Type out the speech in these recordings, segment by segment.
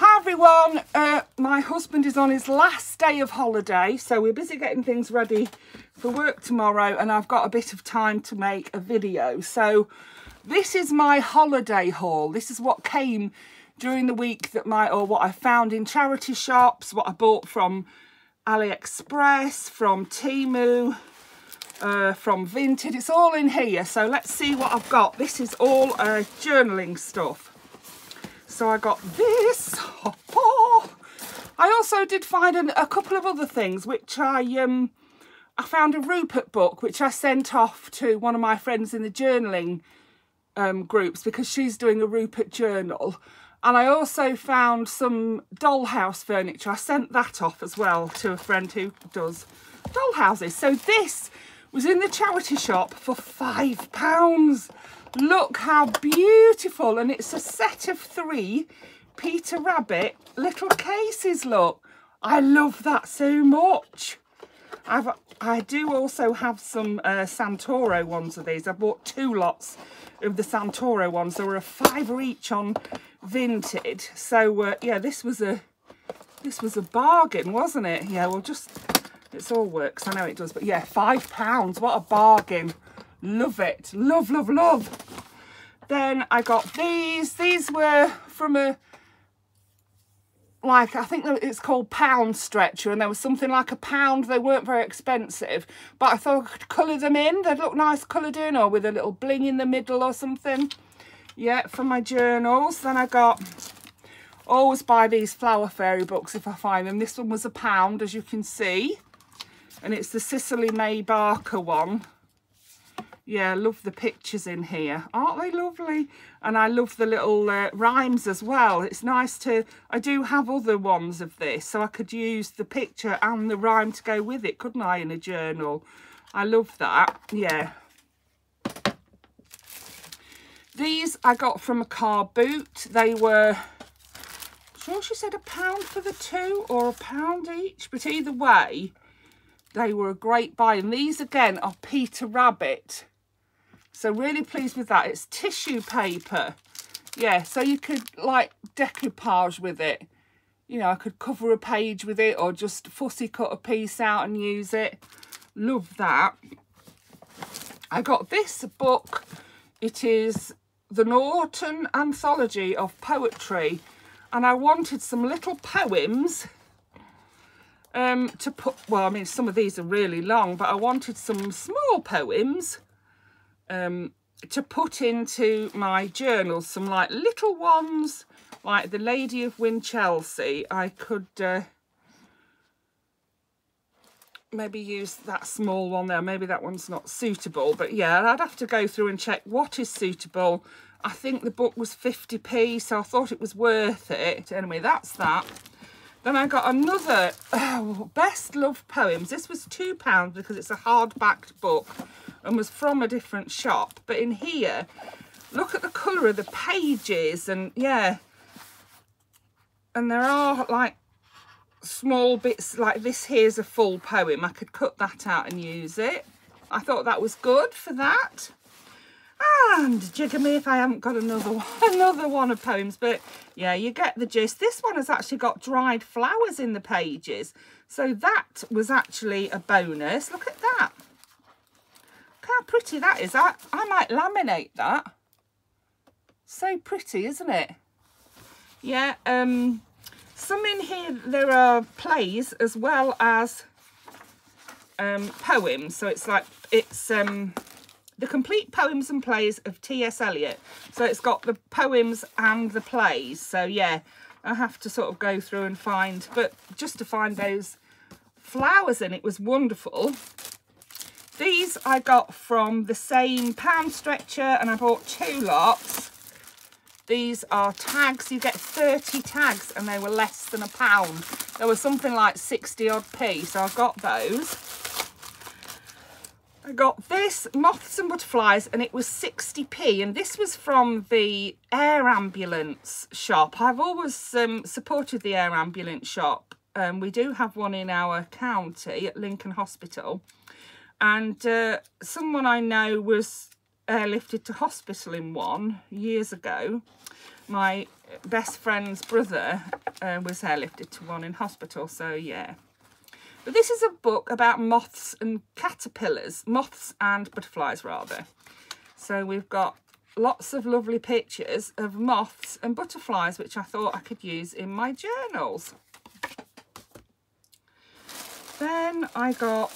Hi everyone, my husband is on his last day of holiday, so we're busy getting things ready for work tomorrow, and I've got a bit of time to make a video. So this is my holiday haul. This is what came during the week that what I found in charity shops, what I bought from AliExpress, from Temu, from Vinted. It's all in here, so let's see what I've got. This is all journaling stuff. So I got this. I also did find a couple of other things, which I found a Rupert book, which I sent off to one of my friends in the journaling groups, because she's doing a Rupert journal. And I also found some dollhouse furniture. I sent that off as well to a friend who does dollhouses. So this was in the charity shop for £5. Look how beautiful, and it's a set of 3 Peter Rabbit little cases. Look, I love that so much. I do also have some Santoro ones of these. I bought 2 lots of the Santoro ones. They were a £5 each on Vinted. So yeah, this was a bargain, wasn't it? Yeah, well, it's all works. I know it does, but yeah, £5. What a bargain. Love it. Love, love, love. Then I got these. These were from I think it's called Pound Stretcher, and there was something like £1. They weren't very expensive, but I thought I could colour them in. They'd look nice coloured in, or with a little bling in the middle or something. Yeah, for my journals. Then I got, always buy these Flower Fairy books if I find them. This one was £1, as you can see, and it's the Cicely May Barker one. Yeah, I love the pictures in here. Aren't they lovely? And I love the little rhymes as well. It's nice to... I do have other ones of this, so I could use the picture and the rhyme to go with it, couldn't I, in a journal? I love that. Yeah. These I got from a car boot. They were... I'm sure she said £1 for the 2 or £1 each. But either way, they were a great buy. And these, again, are Peter Rabbit. So really pleased with that. It's tissue paper. Yeah, so you could like decoupage with it. You know, I could cover a page with it, or just fussy cut a piece out and use it. Love that. I got this book. It is the Norton Anthology of Poetry. And I wanted some little poems to put, well, I mean, some of these are really long, but I wanted some small poems to put into my journals, some like little ones, like the Lady of Winchelsea. I could maybe use that small one there. Maybe that one's not suitable, but yeah, I'd have to go through and check what is suitable. I think the book was 50p, so I thought it was worth it. Anyway, that's that. Then I got another Best Loved Poems. This was £2 because it's a hardbacked book and was from a different shop. But in here, look at the colour of the pages, and yeah. And there are like small bits, like this here's a full poem. I could cut that out and use it. I thought that was good for that. And jigger me if I haven't got another one of poems, but yeah, you get the gist. This one has actually got dried flowers in the pages, so that was actually a bonus. Look at that. Look how pretty that is. I might laminate that. So pretty, isn't it? Yeah. Some in here, there are plays as well as poems, so it's like the complete poems and plays of T.S. Eliot. So it's got the poems and the plays. So yeah, I have to sort of go through and find, but just to find those flowers in it was wonderful. These I got from the same Pound Stretcher, and I bought 2 lots. These are tags. You get 30 tags, and they were less than £1. There was something like 60 odd p, so I got those. I got this, Moths and Butterflies, and it was 60p, and this was from the air ambulance shop. I've always supported the air ambulance shop. We do have one in our county at Lincoln Hospital, and someone I know was airlifted to hospital in one years ago. My best friend's brother was airlifted to one in hospital, so yeah. But this is a book about moths and caterpillars, moths and butterflies rather. So we've got lots of lovely pictures of moths and butterflies, which I thought I could use in my journals. Then I got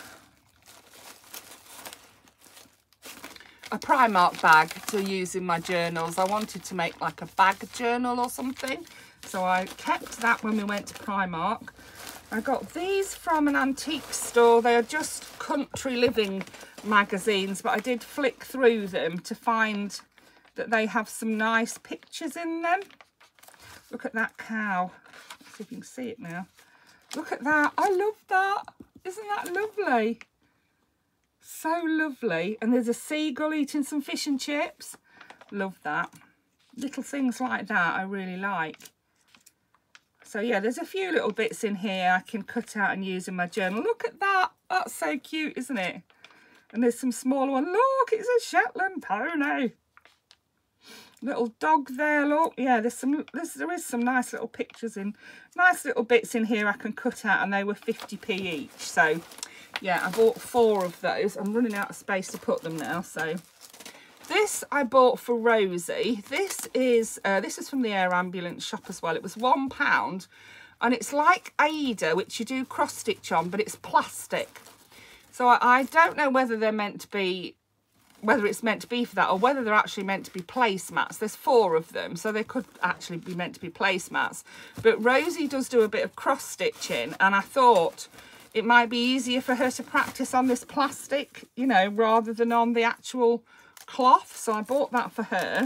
a Primark bag to use in my journals. I wanted to make like a bag journal or something, so I kept that when we went to Primark. I got these from an antique store. They are just country living magazines, but I did flick through them to find that they have some nice pictures in them. Look at that cow. Let's see if you can see it now. Look at that. I love that. Isn't that lovely? So lovely. And there's a seagull eating some fish and chips. Love that. Little things like that I really like. So yeah, there's a few little bits in here I can cut out and use in my journal. Look at that. That's so cute, isn't it? And there's some smaller one. Look, it's a Shetland pony. Little dog there, look. Yeah, there is some nice little pictures in, nice little bits in here I can cut out, and they were 50p each. So yeah, I bought 4 of those. I'm running out of space to put them now, so. This I bought for Rosie. This is from the Air Ambulance shop as well. It was £1, and it's like Ada, which you do cross stitch on, but it's plastic. So I don't know whether they're meant to be, whether it's meant to be for that, or whether they're actually meant to be placemats. There's 4 of them, so they could actually be meant to be placemats. But Rosie does do a bit of cross stitching, and I thought it might be easier for her to practice on this plastic, you know, rather than on the actual cloth. So I bought that for her.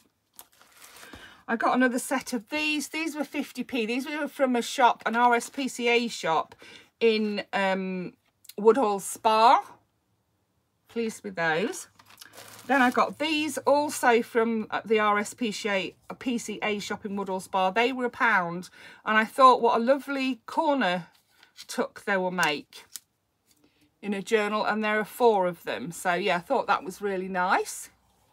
I got another set of these. These were 50p. These were from a shop, an RSPCA shop in Woodhall Spa. Pleased with those. Then I got these also from the RSPCA shop in Woodhall Spa. They were £1, and I thought what a lovely corner tuck they will make in a journal, and there are 4 of them. So yeah, I thought that was really nice.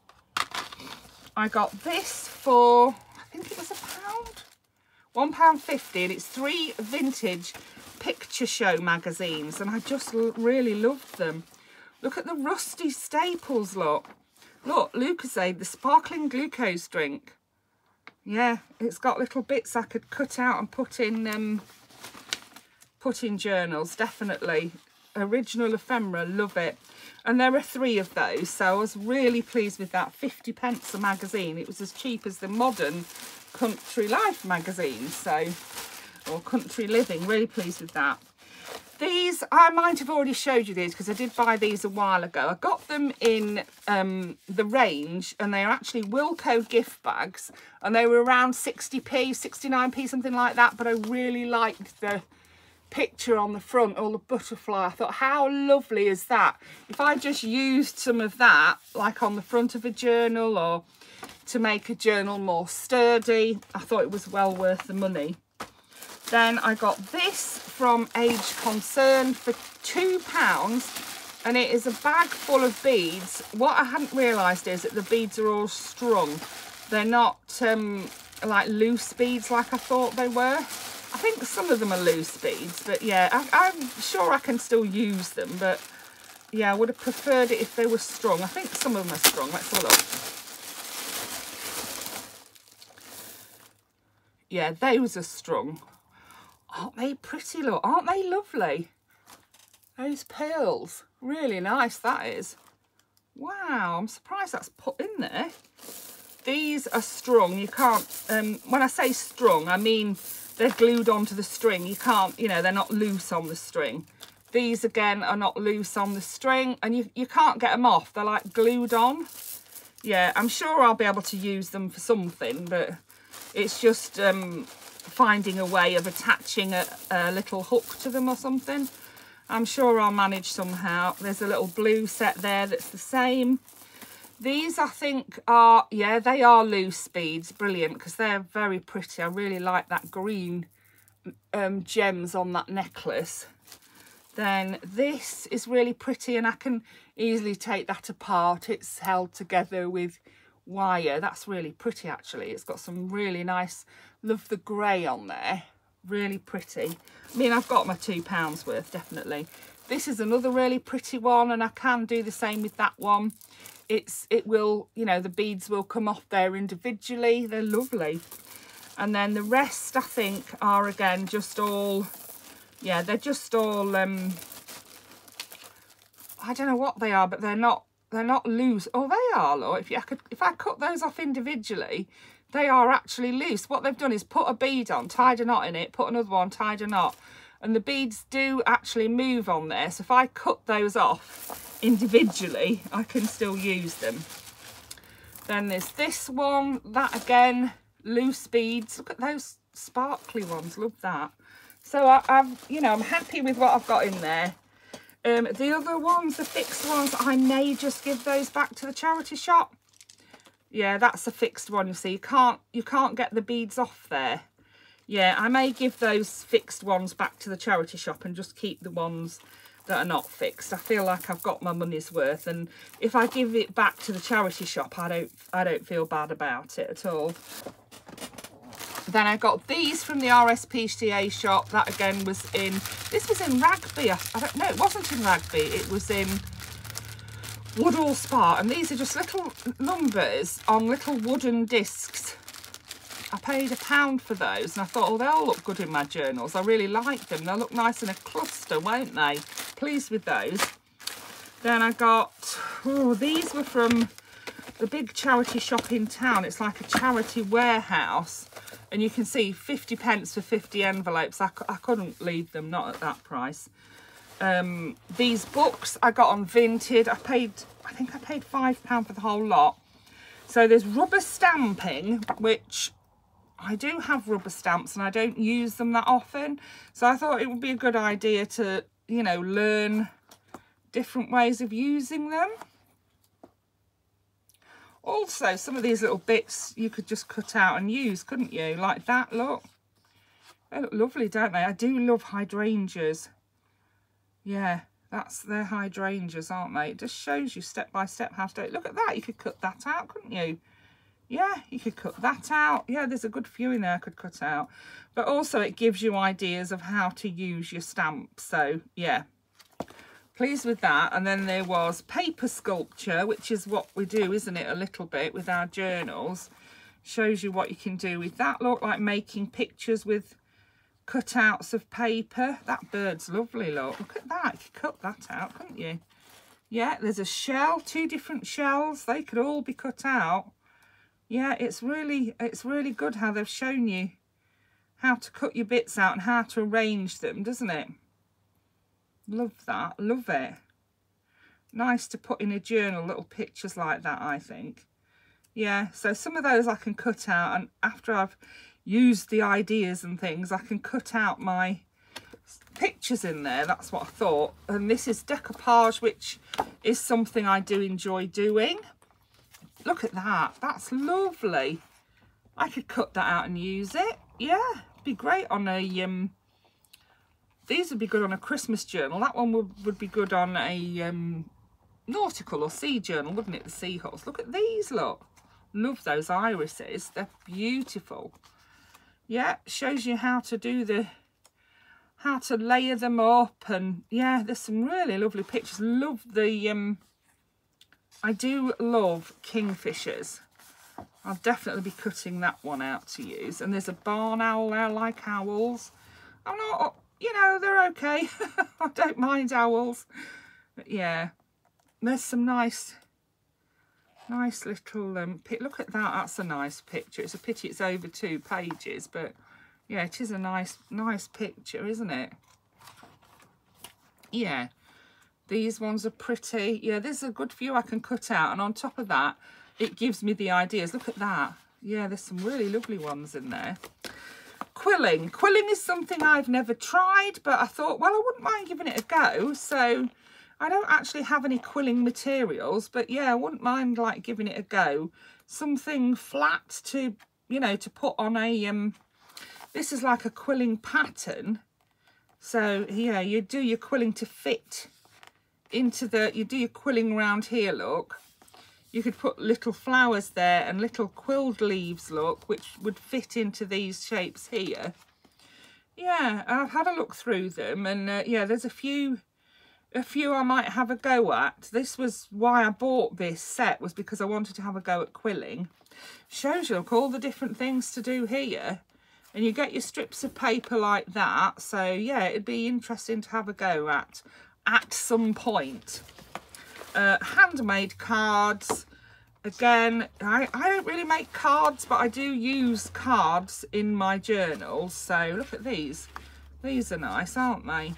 I got this for, I think it was £1, £1.50, and it's 3 vintage picture show magazines, and I just really loved them. Look at the rusty staples, look. Look, Lucozade, the sparkling glucose drink. Yeah, it's got little bits I could cut out and put in journals, definitely. Original ephemera, love it. And there are 3 of those, so I was really pleased with that. 50p a magazine. It was as cheap as the modern Country Life magazines, so, or Country Living. Really pleased with that. These, I might have already showed you these because I did buy these a while ago. I got them in the range, and they are actually Wilko gift bags, and they were around 60p, 69p, something like that. But I really liked the picture on the front, or the butterfly. I thought, how lovely is that? If I just used some of that, like on the front of a journal, or to make a journal more sturdy, I thought it was well worth the money. Then I got this from Age Concern for £2, and it is a bag full of beads. What I hadn't realised is that the beads are all strung. They're not like loose beads like I thought they were. I think some of them are loose beads, but yeah, I'm sure I can still use them, but yeah, I would have preferred it if they were strung. I think some of them are strung. Let's have a look. Yeah, those are strung. Aren't they pretty, look? Aren't they lovely? Those pearls. Really nice, that is. Wow, I'm surprised that's put in there. These are strung. You can't, when I say strung, I mean they're glued onto the string. You can't, you know, they're not loose on the string. These, again, are not loose on the string, and you can't get them off. They're like glued on. Yeah, I'm sure I'll be able to use them for something, but it's just finding a way of attaching a little hook to them or something. I'm sure I'll manage somehow. There's a little blue set there that's the same. These, I think, are, yeah, they are loose beads. Brilliant, because they're very pretty. I really like that green gems on that necklace. Then this is really pretty, and I can easily take that apart. It's held together with wire. That's really pretty actually. It's got some really nice, love the grey on there, really pretty. I mean, I've got my £2 worth, definitely. This is another really pretty one, and I can do the same with that one. It will, you know, the beads will come off there individually. They're lovely. And then the rest, I think, are again just all, yeah, they're just all, I don't know what they are, but they're not loose. Oh, they are, look. If I cut those off individually, they are actually loose. What they've done is put a bead on, tied a knot in it, put another one, tied a knot, and the beads do actually move on there. So if I cut those off individually, I can still use them. Then there's this one, that again, loose beads. Look at those sparkly ones, love that. So I'm happy with what I've got in there. The other ones, the fixed ones, I may just give those back to the charity shop. Yeah, that's a fixed one, you see. You can't get the beads off there. Yeah, I may give those fixed ones back to the charity shop and just keep the ones that are not fixed. I feel like I've got my money's worth, and if I give it back to the charity shop, I don't feel bad about it at all. Then I got these from the RSPCA shop. That again was in, this was in Rugby. I don't know, it wasn't in Rugby, it was in Woodall Spa, and these are just little numbers on little wooden discs. I paid £1 for those, and I thought, oh, they'll look good in my journals. I really like them. They'll look nice in a cluster, won't they? Pleased with those. Then I got, oh, these were from the big charity shop in town. It's like a charity warehouse, and you can see 50p for 50 envelopes. I couldn't leave them, not at that price. These books I got on Vinted. I think I paid £5 for the whole lot. So there's rubber stamping, which I do have rubber stamps and I don't use them that often. So I thought it would be a good idea to, you know, learn different ways of using them. Also, some of these little bits you could just cut out and use, couldn't you? Like that, look. They look lovely, don't they? I do love hydrangeas. Yeah, they're hydrangeas, aren't they? It just shows you step by step how to do it. Look at that, you could cut that out, couldn't you? Yeah, you could cut that out. Yeah, there's a good few in there I could cut out. But also it gives you ideas of how to use your stamps. So, yeah, pleased with that. And then there was paper sculpture, which is what we do, isn't it, a little bit with our journals. Shows you what you can do with that. Look, like making pictures with cutouts of paper. That bird's lovely, look at that. You could cut that out, couldn't you? Yeah, there's a shell, 2 different shells. They could all be cut out. Yeah, it's really good how they've shown you how to cut your bits out and how to arrange them, doesn't it? Love that, love it. Nice to put in a journal, little pictures like that, I think. Yeah, so some of those I can cut out, and after I've used the ideas and things, I can cut out my pictures in there. That's what I thought. And this is decoupage, which is something I do enjoy doing. Look at that, that's lovely. I could cut that out and use it. Yeah, it'd be great on a these would be good on a Christmas journal. That one would be good on a nautical or sea journal, wouldn't it? The seahorse. Look at these, look. Love those irises, they're beautiful. Yeah, shows you how to do how to layer them up, and yeah, there's some really lovely pictures. Love the I do love kingfishers. I'll definitely be cutting that one out to use. And there's a barn owl there. I like owls. I'm not, you know, they're okay. I don't mind owls. But yeah, there's some nice little look at that. That's a nice picture. It's a pity it's over 2 pages, but yeah, it is a nice picture, isn't it? Yeah. These ones are pretty. Yeah, there's a good few I can cut out. And on top of that, it gives me the ideas. Look at that. Yeah, there's some really lovely ones in there. Quilling. Quilling is something I've never tried, but I thought, well, I wouldn't mind giving it a go. So I don't actually have any quilling materials, but yeah, I wouldn't mind like giving it a go. Something flat to, you know, to put on a, this is like a quilling pattern. So yeah, you do your quilling to fit into the, you do your quilling around here, look. you could put little flowers there and little quilled leaves, look, which would fit into these shapes here. Yeah, I've had a look through them, and yeah, there's a few I might have a go at. This was why I bought this set, was because I wanted to have a go at quilling. Shows you, look, all the different things to do here, and you get your strips of paper like that. So yeah, it'd be interesting to have a go at some point. Handmade cards. Again, I don't really make cards, but I do use cards in my journals. So look at these. These are nice, aren't they?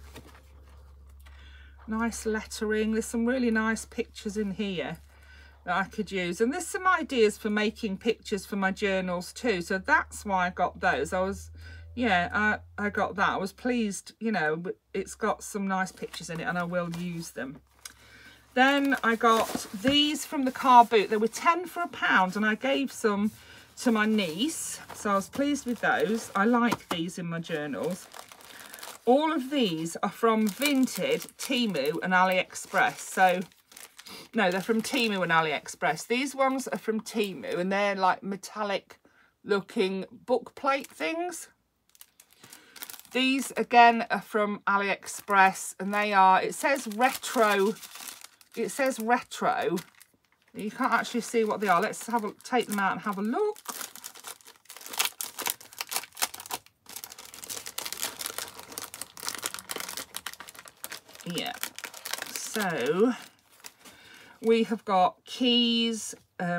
Nice lettering. There's some really nice pictures in here that I could use. And there's some ideas for making pictures for my journals too. So that's why I got those. I got that. I was pleased, you know, it's got some nice pictures in it and I will use them. Then I got these from the car boot. They were 10 for £1 and I gave some to my niece. So I was pleased with those. I like these in my journals. All of these are from Vinted, Temu and AliExpress. So, no, they're from Temu and AliExpress. These ones are from Temu and they're like metallic looking book plate things. These, again, are from AliExpress and they are, it says retro. It says retro. You can't actually see what they are. Let's take them out and have a look. Yeah, so we have got keys,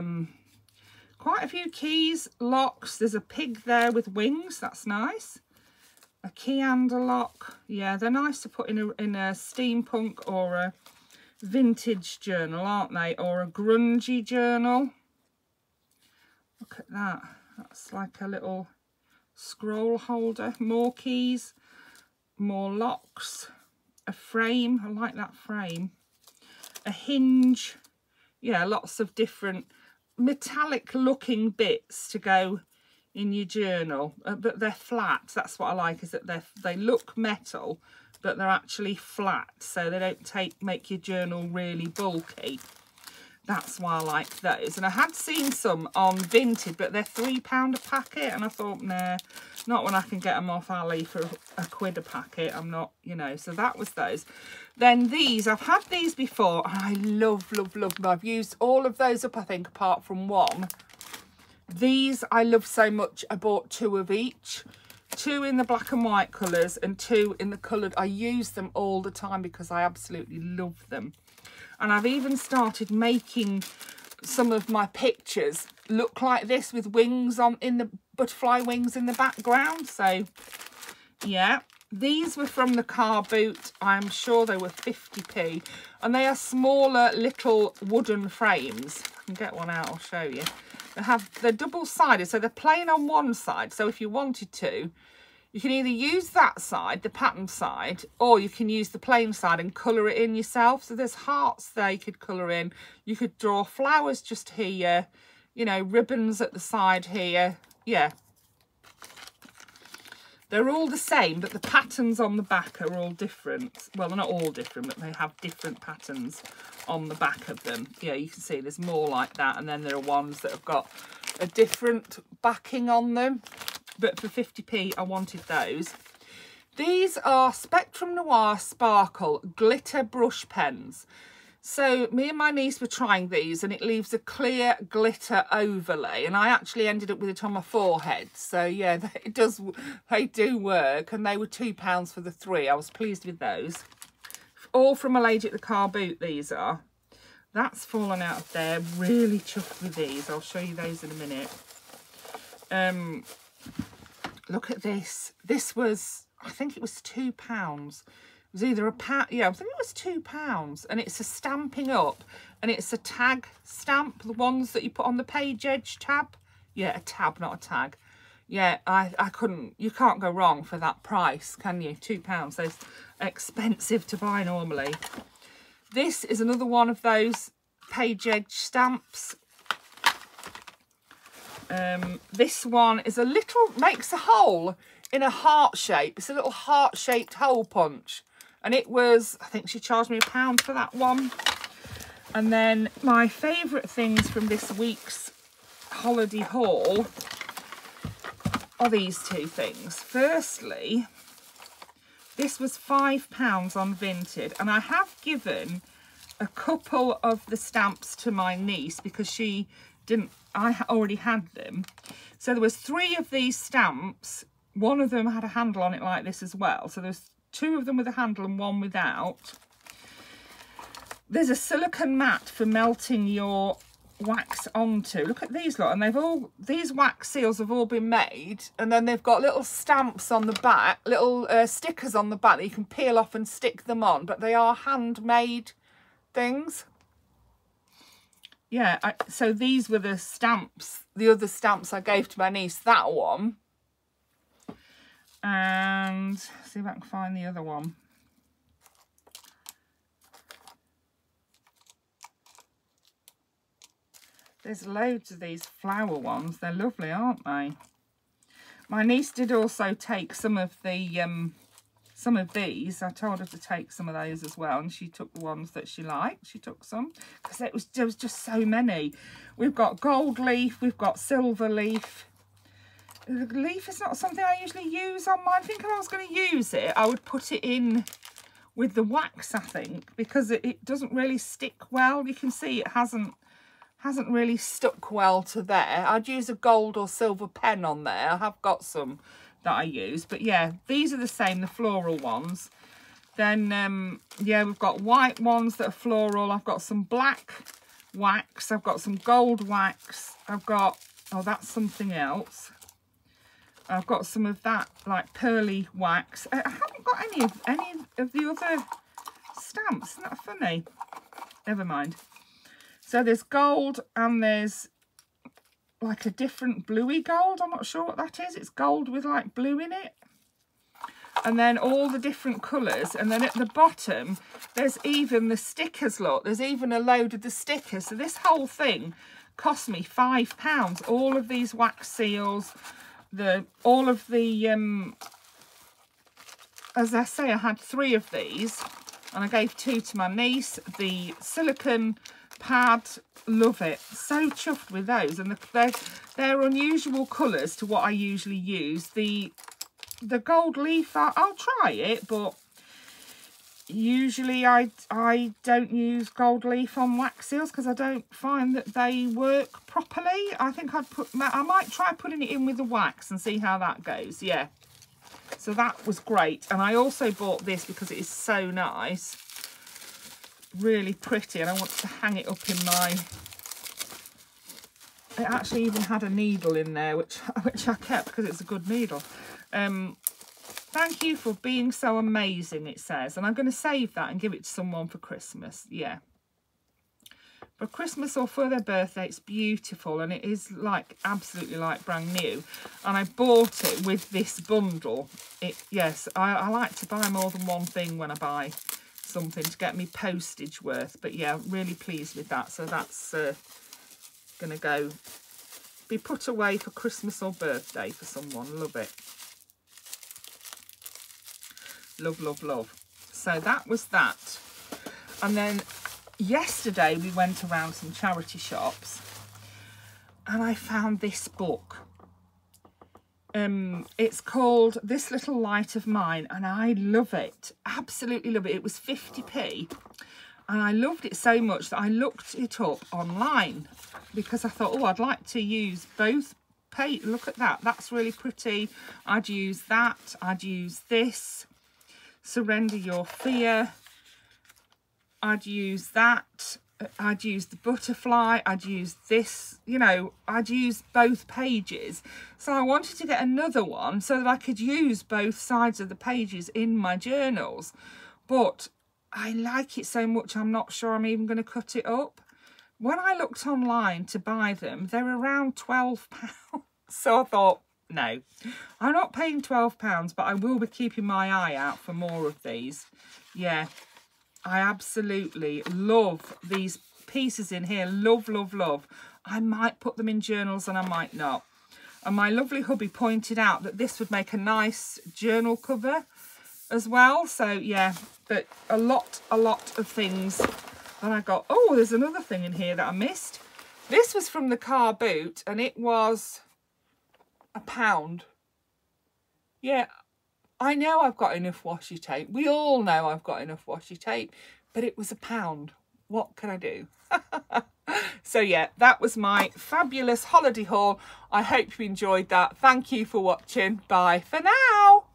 quite a few keys, locks. There's a pig there with wings, that's nice. A key handle lock. Yeah, they're nice to put in a steampunk or a vintage journal, aren't they? Or a grungy journal. Look at that. That's like a little scroll holder. More keys, more locks. A frame, I like that frame. A hinge, yeah, lots of different metallic looking bits to go in your journal, but they're flat. That's what I like, is that they look metal, but they're actually flat, so they don't make your journal really bulky. That's why I like those. And I had seen some on Vinted, but they're £3 a packet. And I thought, nah, not when I can get them off Ali for £1 a packet. I'm not, you know, so that was those. Then these, I've had these before. And I love, love, love them. I've used all of those up, I think, apart from one. These I love so much. I bought 2 of each. 2 in the black and white colours and 2 in the coloured. I use them all the time because I absolutely love them. And I've even started making some of my pictures look like this with wings in the butterfly wings in the background. So yeah, these were from the car boot. I'm sure they were 50p, and they are smaller little wooden frames. If I can get one out, I'll show you. They're double-sided, so they're plain on one side. So if you wanted to, you can either use that side, the pattern side, or you can use the plain side and colour it in yourself. So there's hearts there you could colour in. You could draw flowers just here, you know, ribbons at the side here. Yeah. They're all the same, but the patterns on the back are all different. Well, they're not all different, but they have different patterns on the back of them. Yeah, you can see there's more like that. And then there are ones that have got a different backing on them. But for 50p, I wanted those. These are Spectrum Noir Sparkle Glitter Brush Pens. So me and my niece were trying these, and it leaves a clear glitter overlay. And I actually ended up with it on my forehead. So yeah, they do work. And they were £2 for the 3. I was pleased with those. All from a lady at the car boot, these are. That's fallen out of there. Really chuffed with these. I'll show you those in a minute. Look at this. This was, I think it was £2. It was either a pound, yeah, I think it was £2. And it's a Stampin' Up, and it's a tag stamp, the ones that you put on the page edge tab. Yeah, a tab, not a tag. Yeah, I couldn't, you can't go wrong for that price, can you? £2. So it's expensive to buy normally. This is another one of those page edge stamps. This one is makes a hole in a heart shape. It's a little heart-shaped hole punch. And it was, I think she charged me £1 for that one. And then my favourite things from this week's holiday haul are these two things. Firstly, this was £5 on Vinted, and I have given a couple of the stamps to my niece because she didn't, I already had them. So there was 3 of these stamps. One of them had a handle on it like this as well. So there's 2 of them with a handle and 1 without. There's a silicone mat for melting your wax onto. Look at these lot, and these wax seals have all been made, and then they've got little stamps on the back, little stickers on the back that you can peel off and stick them on, but they are handmade things. Yeah, so these were the stamps, the other stamps I gave to my niece, that one. And see if I can find the other one. There's loads of these flower ones. They're lovely, aren't they? My niece did also take some of these. I told her to take some of those as well, and she took the ones that she liked. She took some because there was just so many. We've got gold leaf, we've got silver leaf. The leaf is not something I usually use on mine. I think if I was going to use it, I would put it in with the wax, I think, because it doesn't really stick well. You can see it hasn't really stuck well to there. I'd use a gold or silver pen on there. I have got some that I use, but yeah, these are the same, the floral ones. Then yeah, we've got white ones that are floral. I've got some black wax, I've got some gold wax, I've got, oh, that's something else. I've got some of that like pearly wax. I haven't got any of the other stamps. Isn't that funny? Never mind. So there's gold, and there's like a different bluey gold. I'm not sure what that is. It's gold with like blue in it. And then all the different colours. And then at the bottom, there's even the stickers, look. There's even a load of the stickers. So this whole thing cost me £5. All of these wax seals, all of the, as I say, I had 3 of these. And I gave 2 to my niece. The silicone pad, love it, so chuffed with those, and they're unusual colours to what I usually use. The gold leaf, I'll try it, but usually I don't use gold leaf on wax seals because I don't find that they work properly. I think I might try putting it in with the wax and see how that goes. Yeah, so that was great. And I also bought this because it is so nice, really pretty, and I wanted to hang it up in my, it actually even had a needle in there which I kept because it's a good needle. Thank you for being so amazing, it says, and I'm going to save that and give it to someone for Christmas. Yeah, for Christmas or for their birthday. It's beautiful, and it is like absolutely like brand new, and I bought it with this bundle. Yes, I like to buy more than one thing when I buy something to get me postage worth, but yeah, really pleased with that. So that's gonna be put away for Christmas or birthday for someone. Love it, love, love, love. So that was that. And then yesterday we went around some charity shops, and I found this book. It's called This Little Light of Mine, and I love it, absolutely love it. It was 50p, and I loved it so much that I looked it up online because I thought, oh, I'd like to use both pages. Look at that, that's really pretty. I'd use that, I'd use this, Surrender Your Fear, I'd use that, I'd use the butterfly, I'd use this, you know, I'd use both pages. So I wanted to get another one so that I could use both sides of the pages in my journals. But I like it so much, I'm not sure I'm even going to cut it up. When I looked online to buy them, they're around £12. So I thought, no, I'm not paying £12, but I will be keeping my eye out for more of these. Yeah. I absolutely love these pieces in here. Love, love, love. I might put them in journals and I might not. And my lovely hubby pointed out that this would make a nice journal cover as well. So yeah, but a lot of things And I got, oh, there's another thing in here that I missed. This was from the car boot and it was £1. Yeah, I know I've got enough washi tape. We all know I've got enough washi tape, but it was £1. What can I do? So yeah, that was my fabulous holiday haul. I hope you enjoyed that. Thank you for watching. Bye for now.